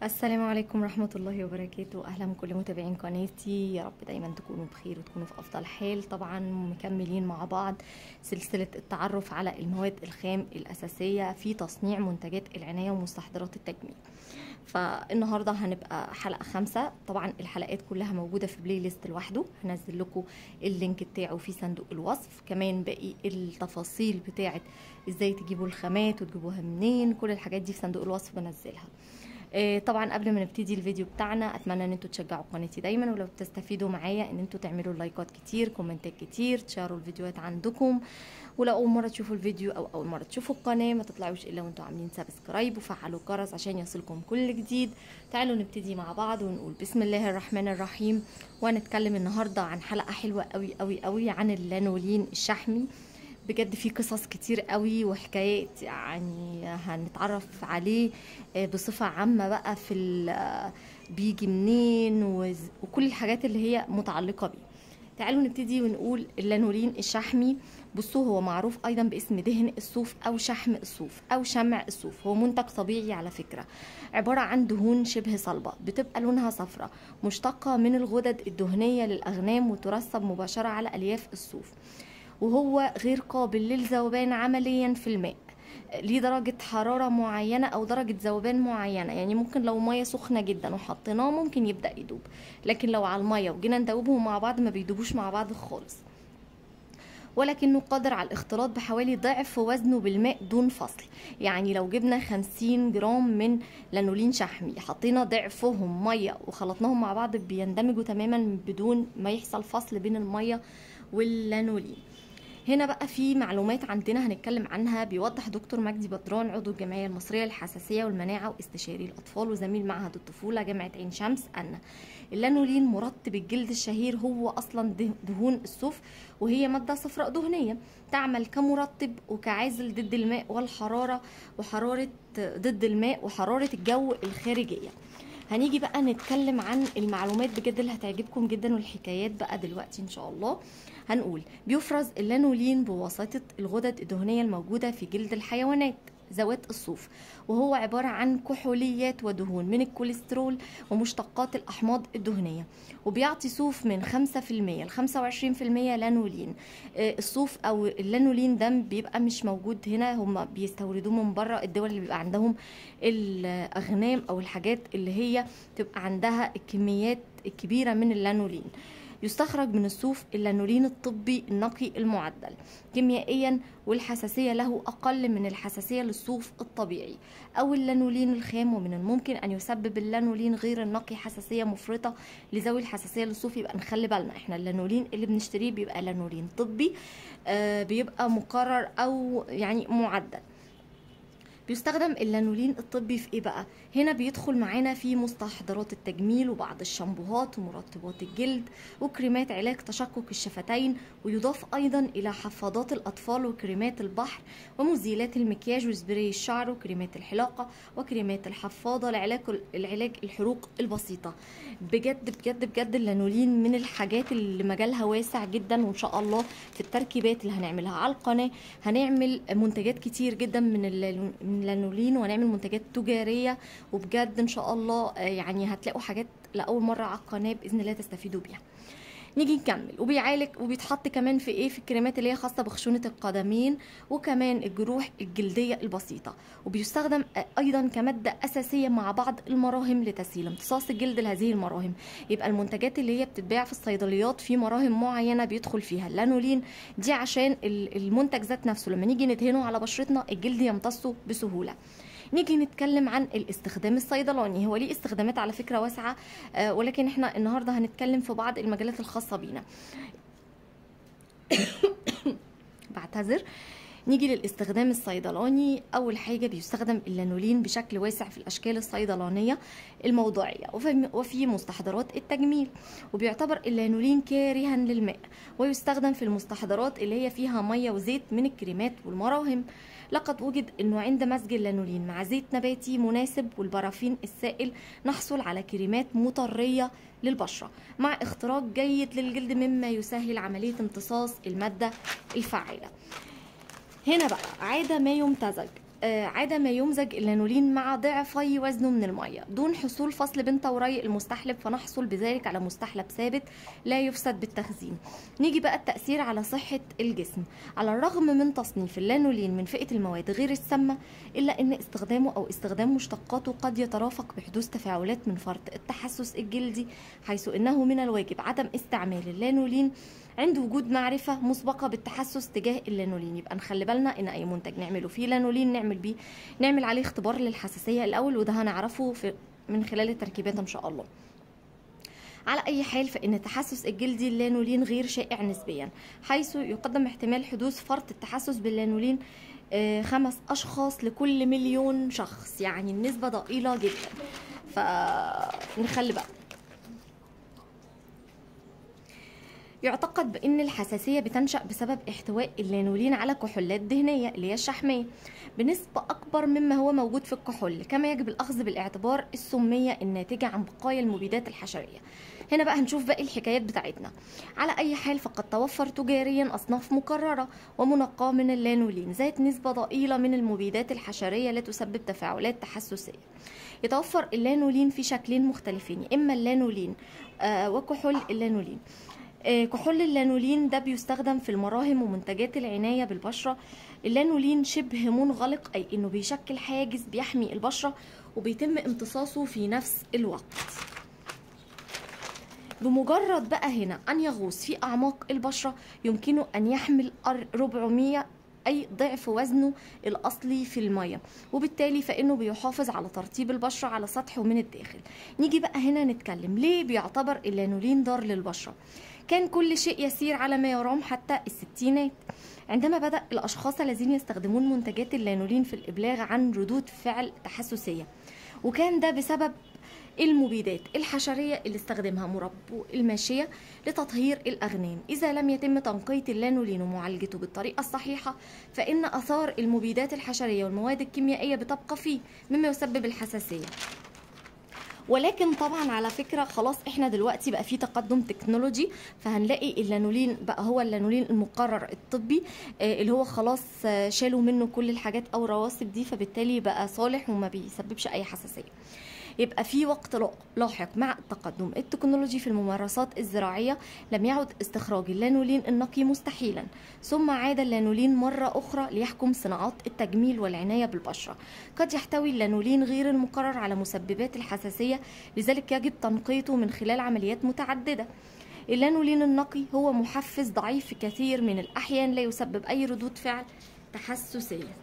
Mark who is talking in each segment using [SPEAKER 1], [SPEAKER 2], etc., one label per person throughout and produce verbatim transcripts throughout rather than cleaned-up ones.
[SPEAKER 1] السلام عليكم ورحمة الله وبركاته. أهلا بكل متابعين قناتي، يا رب دايما تكونوا بخير وتكونوا في أفضل حال. طبعا مكملين مع بعض سلسلة التعرف على المواد الخام الأساسية في تصنيع منتجات العناية ومستحضرات التجميل. فالنهاردة هنبقى حلقة خمسة. طبعا الحلقات كلها موجودة في بلاي ليست لوحده، هنزل لكم اللينك بتاعه في صندوق الوصف، كمان باقي التفاصيل بتاعة ازاي تجيبوا الخامات وتجيبوها منين، كل الحاجات دي في صندوق الوصف بنزلها. طبعا قبل ما نبتدي الفيديو بتاعنا اتمنى ان انتوا تشجعوا قناتي دايما، ولو بتستفيدوا معايا ان انتوا تعملوا لايكات كتير، كومنتات كتير، تشاروا الفيديوهات عندكم. ولو اول مره تشوفوا الفيديو او اول مره تشوفوا القناه ما تطلعوش الا وانتوا عاملين سبسكرايب وفعلوا الجرس عشان يصلكم كل جديد. تعالوا نبتدي مع بعض ونقول بسم الله الرحمن الرحيم. وهنتكلم النهارده عن حلقه حلوه قوي قوي قوي عن اللانولين الشحمي. بجد في قصص كتير قوي وحكايات يعني هنتعرف عليه بصفة عامة بقى في بيجي منين وكل الحاجات اللي هي متعلقة بيه. تعالوا نبتدي ونقول اللانولين الشحمي. بصوا، هو معروف ايضا باسم دهن الصوف او شحم الصوف او شمع الصوف. هو منتج طبيعي على فكرة، عبارة عن دهون شبه صلبة بتبقى لونها صفرة، مشتقة من الغدد الدهنية للأغنام وترسب مباشرة على ألياف الصوف، وهو غير قابل للذوبان عمليا في الماء. ليه درجة حرارة معينة أو درجة ذوبان معينة، يعني ممكن لو مية سخنة جدا وحطيناه ممكن يبدأ يدوب، لكن لو على المية وجينا ندوبهم مع بعض ما بيدوبوش مع بعض خالص، ولكنه قادر على الاختلاط بحوالي ضعف وزنه بالماء دون فصل. يعني لو جبنا خمسين جرام من لانولين شحمي حطينا ضعفهم مية وخلطناهم مع بعض بيندمجوا تماما بدون ما يحصل فصل بين المية واللانولين. هنا بقى في معلومات عندنا هنتكلم عنها. بيوضح دكتور مجدي بدران عضو الجمعية المصرية للحساسية والمناعة واستشاري الأطفال وزميل معهد الطفولة جامعة عين شمس أن اللانولين مرطب الجلد الشهير هو أصلا دهون الصوف، وهي مادة صفراء دهنية تعمل كمرطب وكعازل ضد الماء والحرارة وحرارة ضد الماء وحرارة الجو الخارجية. هنيجي بقى نتكلم عن المعلومات بجد اللي هتعجبكم جدا والحكايات بقى دلوقتي ان شاء الله. هنقول بيفرز اللانولين بواسطة الغدد الدهنية الموجودة في جلد الحيوانات ذوات الصوف، وهو عبارة عن كحوليات ودهون من الكوليسترول ومشتقات الأحماض الدهنية، وبيعطي صوف من خمسة في المية ل خمسة وعشرين في المية لانولين. الصوف أو اللانولين ده بيبقى مش موجود هنا، هم بيستوردوه من بره الدول اللي بيبقى عندهم الأغنام أو الحاجات اللي هي تبقى عندها الكميات الكبيرة من اللانولين. يستخرج من الصوف اللانولين الطبي النقي المعدل كيميائيا، والحساسية له أقل من الحساسية للصوف الطبيعي أو اللانولين الخام، ومن الممكن أن يسبب اللانولين غير النقي حساسية مفرطة لذوي الحساسية للصوف. يبقى نخلي بالنا احنا اللانولين اللي بنشتريه بيبقى لانولين طبي، آه بيبقى مقرر أو يعني معدل. بيستخدم اللانولين الطبي في ايه بقى؟ هنا بيدخل معانا في مستحضرات التجميل وبعض الشامبوهات ومرطبات الجلد وكريمات علاج تشقق الشفتين، ويضاف ايضا الى حفاضات الاطفال وكريمات البحر ومزيلات المكياج وسبراي الشعر وكريمات الحلاقه وكريمات الحفاضه لعلاج العلاج الحروق البسيطه. بجد بجد بجد اللانولين من الحاجات اللي مجالها واسع جدا، وان شاء الله في التركيبات اللي هنعملها على القناه هنعمل منتجات كتير جدا من اللانولين وهنعمل منتجات تجاريه، وبجد ان شاء الله يعني هتلاقوا حاجات لاول مره على القناه باذن الله تستفيدوا بيها. نيجي نكمل. وبيعالج وبيتحط كمان في ايه، في الكريمات اللي هي خاصه بخشونه القدمين وكمان الجروح الجلديه البسيطه، وبيستخدم ايضا كماده اساسيه مع بعض المراهم لتسهيل امتصاص الجلد لهذه المراهم. يبقى المنتجات اللي هي بتتباع في الصيدليات في مراهم معينه بيدخل فيها اللانولين دي عشان المنتج ذات نفسه لما نيجي ندهنه على بشرتنا الجلد يمتصه بسهوله. نيجي نتكلم عن الاستخدام الصيدلاني. هو ليه استخدامات على فكرة واسعة، آه ولكن احنا النهاردة هنتكلم في بعض المجالات الخاصة بينا. بعتذر. نيجي للاستخدام الصيدلاني. اول حاجه بيستخدم اللانولين بشكل واسع في الاشكال الصيدلانيه الموضوعيه وفي مستحضرات التجميل، وبيعتبر اللانولين كارها للماء، ويستخدم في المستحضرات اللي هي فيها ميه وزيت من الكريمات والمراهم. لقد وجد انه عند مزج اللانولين مع زيت نباتي مناسب والبرافين السائل نحصل على كريمات مطريه للبشره مع اختراق جيد للجلد، مما يسهل عمليه امتصاص الماده الفعاله. هنا بقى عادة ما يمتزج آه، عادة ما يمزج اللانولين مع ضعفي وزنه من المية دون حصول فصل بين طوري المستحلب، فنحصل بذلك على مستحلب ثابت لا يفسد بالتخزين. نيجي بقى التأثير على صحة الجسم. على الرغم من تصنيف اللانولين من فئة المواد غير السامة، إلا أن استخدامه أو استخدام مشتقاته قد يترافق بحدوث تفاعلات من فرط التحسس الجلدي، حيث أنه من الواجب عدم استعمال اللانولين عند وجود معرفة مسبقة بالتحسس تجاه اللانولين. يبقى نخلي بالنا ان اي منتج نعمله فيه لانولين نعمل بيه نعمل عليه اختبار للحساسية الاول، وده هنعرفه في من خلال التركيبات ان شاء الله. على اي حال فان التحسس الجلدي اللانولين غير شائع نسبيا، حيث يقدم احتمال حدوث فرط التحسس باللانولين آه، خمس اشخاص لكل مليون شخص، يعني النسبة ضئيلة جدا. فنخلي بقى يعتقد بأن الحساسية بتنشأ بسبب احتواء اللانولين على كحولات دهنية اللي هي الشحمية بنسبة أكبر مما هو موجود في الكحول، كما يجب الأخذ بالاعتبار السمية الناتجة عن بقايا المبيدات الحشرية. هنا بقى هنشوف باقي الحكايات بتاعتنا. على أي حال فقد توفر تجاريا أصناف مكررة ومنقاة من اللانولين ذات نسبة ضئيلة من المبيدات الحشرية لا تسبب تفاعلات تحسسية. يتوفر اللانولين في شكلين مختلفين، إما اللانولين آه وكحول اللانولين. كحول اللانولين ده بيستخدم في المراهم ومنتجات العناية بالبشرة. اللانولين شبه منغلق، أي إنه بيشكل حاجز بيحمي البشرة وبيتم امتصاصه في نفس الوقت. بمجرد بقى هنا أن يغوص في أعماق البشرة يمكنه أن يحمل أربعمية أي ضعف وزنه الأصلي في المية، وبالتالي فإنه بيحافظ على ترطيب البشرة على سطحه من الداخل. نيجي بقى هنا نتكلم ليه بيعتبر اللانولين ضار للبشرة. كان كل شيء يسير على ما يرام حتى الستينات، عندما بدأ الأشخاص الذين يستخدمون منتجات اللانولين في الإبلاغ عن ردود فعل تحسسية، وكان ده بسبب المبيدات الحشرية اللي استخدمها مربو الماشية لتطهير الأغنام. إذا لم يتم تنقية اللانولين ومعالجته بالطريقة الصحيحة فإن أثار المبيدات الحشرية والمواد الكيميائية بتبقى فيه مما يسبب الحساسية. ولكن طبعا على فكرة خلاص احنا دلوقتي بقى في تقدم تكنولوجي، فهنلاقي اللانولين بقى هو اللانولين المقرر الطبي اللي هو خلاص شالوا منه كل الحاجات او رواسب دي، فبالتالي بقى صالح وما بيسببش اي حساسية. يبقى في وقت لاحق مع التقدم التكنولوجي في الممارسات الزراعية لم يعد استخراج اللانولين النقي مستحيلا، ثم عاد اللانولين مرة أخرى ليحكم صناعات التجميل والعناية بالبشرة. قد يحتوي اللانولين غير المقرر على مسببات الحساسية، لذلك يجب تنقيته من خلال عمليات متعددة. اللانولين النقي هو محفز ضعيف في كثير من الأحيان لا يسبب أي ردود فعل تحسسية.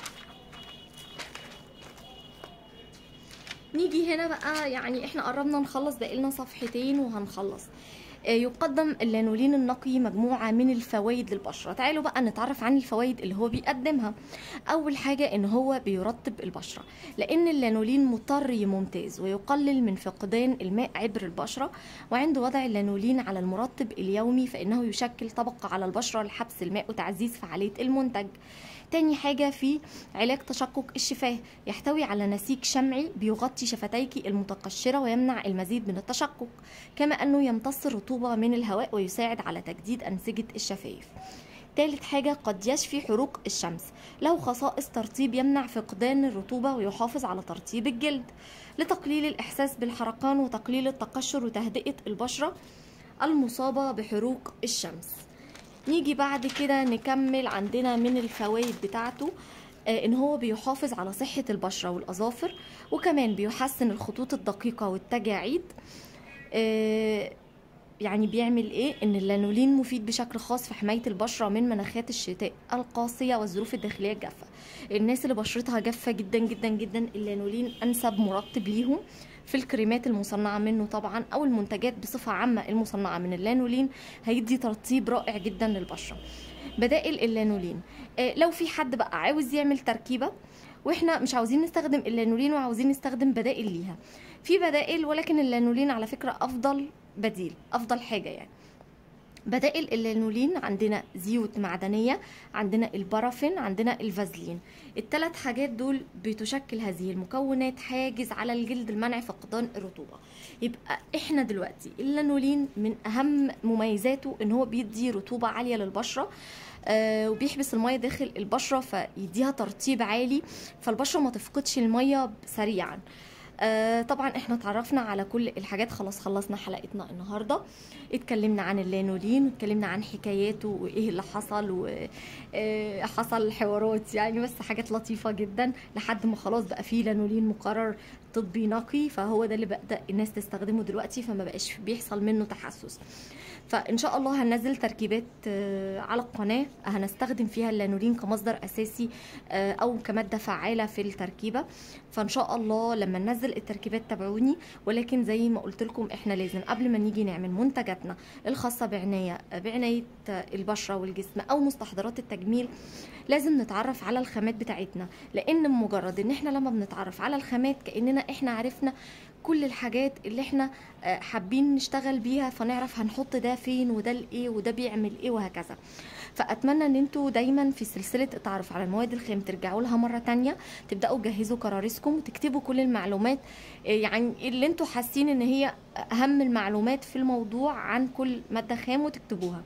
[SPEAKER 1] نيجي هنا بقى، يعني احنا قربنا نخلص، بقالنا صفحتين وهنخلص. يقدم اللانولين النقي مجموعة من الفوائد للبشرة. تعالوا بقى نتعرف عن الفوائد اللي هو بيقدمها. أول حاجة إن هو بيرطب البشرة، لأن اللانولين مطري ممتاز ويقلل من فقدان الماء عبر البشرة، وعند وضع اللانولين على المرطب اليومي فإنه يشكل طبقة على البشرة لحبس الماء وتعزيز فعالية المنتج. تاني حاجة في علاج تشقق الشفاه، يحتوي على نسيج شمعي بيغطي شفتيك المتقشرة ويمنع المزيد من التشقق، كما أنه يمتص الرطوبة من الهواء ويساعد على تجديد أنسجة الشفايف. ثالث حاجة قد يشفي حروق الشمس، له خصائص ترطيب يمنع فقدان الرطوبة ويحافظ على ترطيب الجلد، لتقليل الإحساس بالحرقان وتقليل التقشر وتهدئة البشرة المصابة بحروق الشمس. نيجي بعد كده نكمل عندنا من الفوائد بتاعته آه ان هو بيحافظ على صحة البشرة والأظافر، وكمان بيحسن الخطوط الدقيقة والتجاعيد. آه يعني بيعمل ايه؟ ان اللانولين مفيد بشكل خاص في حماية البشرة من مناخات الشتاء القاسية والظروف الداخلية الجافة. الناس اللي بشرتها جافة جدا جدا جدا اللانولين انسب مرطب ليهم. في الكريمات المصنعة منه طبعا او المنتجات بصفة عامة المصنعة من اللانولين هيدي ترطيب رائع جدا للبشرة. بدائل اللانولين، آه لو في حد بقى عاوز يعمل تركيبة واحنا مش عاوزين نستخدم اللانولين وعاوزين نستخدم بدائل ليها، في بدائل، ولكن اللانولين على فكرة افضل بديل، افضل حاجة يعني. بدائل اللانولين عندنا زيوت معدنية، عندنا البارافين، عندنا الفازلين. الثلاث حاجات دول بتشكل هذه المكونات حاجز على الجلد لمنع فقدان الرطوبة. يبقى احنا دلوقتي اللانولين من اهم مميزاته ان هو بيدي رطوبة عالية للبشرة، آه وبيحبس الميه داخل البشره فيديها ترطيب عالي، فالبشره ما تفقدش الميه سريعا. آه طبعا احنا اتعرفنا على كل الحاجات، خلاص خلصنا حلقتنا النهارده، اتكلمنا عن اللانولين واتكلمنا عن حكاياته وايه اللي حصل، وحصل حوارات يعني، بس حاجات لطيفه جدا لحد ما خلاص بقى فيه لانولين مقرر طبي نقي، فهو ده اللي بقى الناس تستخدمه دلوقتي، فما بقاش بيحصل منه تحسس. فان شاء الله هننزل تركيبات على القناه هنستخدم فيها اللانولين كمصدر اساسي او كماده فعاله في التركيبه، فان شاء الله لما ننزل التركيبات تابعوني. ولكن زي ما قلت لكم احنا لازم قبل ما نيجي نعمل منتجاتنا الخاصه بعنايه بعنايه البشره والجسم او مستحضرات التجميل لازم نتعرف على الخامات بتاعتنا، لان مجرد ان احنا لما بنتعرف على الخامات كاننا احنا عرفنا كل الحاجات اللي احنا حابين نشتغل بيها، فنعرف هنحط ده فين وده لايه وده بيعمل ايه وهكذا. فاتمنى ان انتوا دايما في سلسله التعرف على المواد الخام ترجعوا لها مره تانية، تبداوا تجهزوا كراريسكم وتكتبوا كل المعلومات يعني اللي انتوا حاسين ان هي اهم المعلومات في الموضوع عن كل ماده خام وتكتبوها.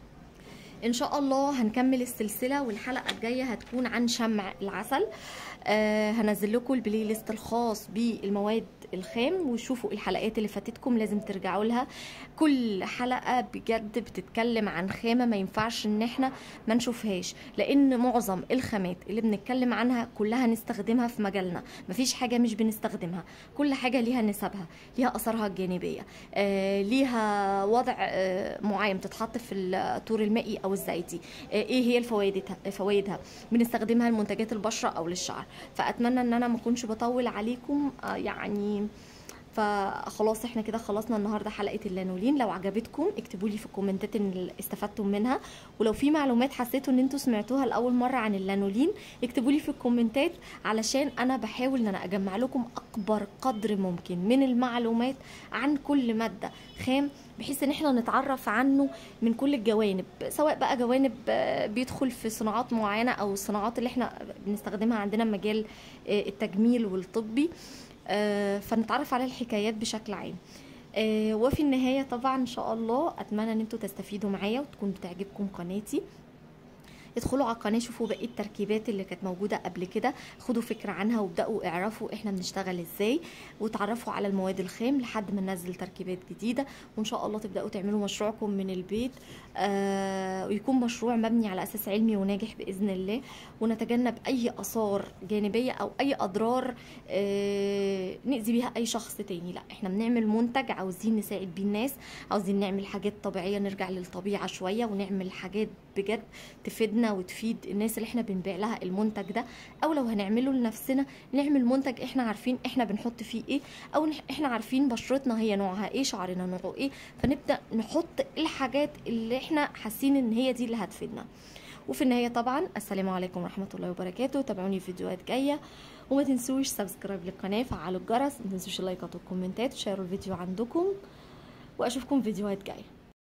[SPEAKER 1] ان شاء الله هنكمل السلسله، والحلقه الجايه هتكون عن شمع العسل. آه هنزل لكم البلاي ليست الخاص بالمواد الخام، وشوفوا الحلقات اللي فاتتكم لازم ترجعوا لها. كل حلقه بجد بتتكلم عن خامه ما ينفعش ان احنا ما نشوفهاش، لان معظم الخامات اللي بنتكلم عنها كلها نستخدمها في مجالنا، مفيش حاجه مش بنستخدمها، كل حاجه ليها نسبها، ليها اثارها الجانبيه، آه ليها وضع آه معين تتحط في الطور المائي او الزيتي، آه ايه هي الفوائدها فوائدها بنستخدمها لمنتجات البشره او للشعر. فاتمنى ان انا ما اكونش بطول عليكم آه يعني، فخلاص احنا كده خلصنا النهارده حلقه اللانولين. لو عجبتكم اكتبوا لي في الكومنتات ان استفدتم منها، ولو في معلومات حسيتوا ان انتوا سمعتوها لاول مره عن اللانولين اكتبوا لي في الكومنتات، علشان انا بحاول ان انا اجمع لكم اكبر قدر ممكن من المعلومات عن كل ماده خام، بحيث ان احنا نتعرف عنه من كل الجوانب، سواء بقى جوانب بيدخل في صناعات معينه او الصناعات اللي احنا بنستخدمها عندنا مجال التجميل والطبي، فنتعرف على الحكايات بشكل عام. وفي النهايه طبعا ان شاء الله اتمنى ان انتوا تستفيدوا معايا وتكون بتعجبكم قناتي. ادخلوا على القناه شوفوا باقي التركيبات اللي كانت موجوده قبل كده، خدوا فكره عنها وابداوا اعرفوا احنا بنشتغل ازاي، وتعرفوا على المواد الخام لحد ما ننزل تركيبات جديده، وان شاء الله تبداوا تعملوا مشروعكم من البيت آه ويكون مشروع مبني على اساس علمي وناجح باذن الله، ونتجنب اي اثار جانبيه او اي اضرار آه ناذي بيها اي شخص تاني. لا احنا بنعمل منتج عاوزين نساعد بيه الناس، عاوزين نعمل حاجات طبيعيه نرجع للطبيعه شويه، ونعمل حاجات بجد تفيدنا وتفيد الناس اللي احنا بنبيع لها المنتج ده، او لو هنعمله لنفسنا نعمل منتج احنا عارفين احنا بنحط فيه ايه، او احنا عارفين بشرتنا هي نوعها ايه، شعرنا نوعه ايه، فنبدا نحط الحاجات اللي احنا حاسين ان هي دي اللي هتفيدنا. وفي النهايه طبعا السلام عليكم ورحمه الله وبركاته، تابعوني في فيديوهات جايه، وما تنسوش سبسكرايب للقناه، فعلوا الجرس، ما تنسوش اللايكات والكومنتات، وشيروا الفيديو عندكم، واشوفكم في فيديوهات جايه.